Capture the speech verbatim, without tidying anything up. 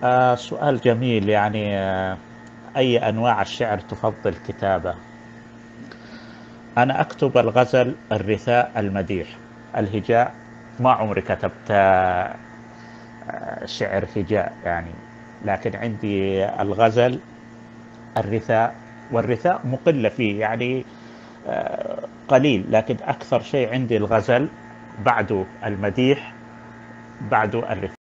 آه سؤال جميل يعني آه أي أنواع الشعر تفضل كتابة؟ أنا أكتب الغزل، الرثاء، المديح. الهجاء ما عمري كتبت آه، شعر هجاء يعني. لكن عندي الغزل، الرثاء. والرثاء مقلة فيه يعني، آه، قليل. لكن أكثر شيء عندي الغزل، بعده المديح، بعده الرثاء.